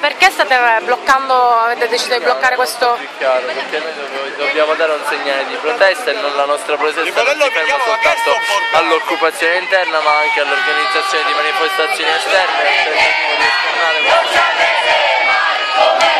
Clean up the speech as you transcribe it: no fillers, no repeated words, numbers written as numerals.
perché state bloccando, avete deciso di bloccare questo? Più chiaro, perché noi dobbiamo dare un segnale di protesta e non la nostra presenza non si ferma soltanto all'occupazione interna ma anche all'organizzazione di manifestazioni esterne e al tentativo di esternare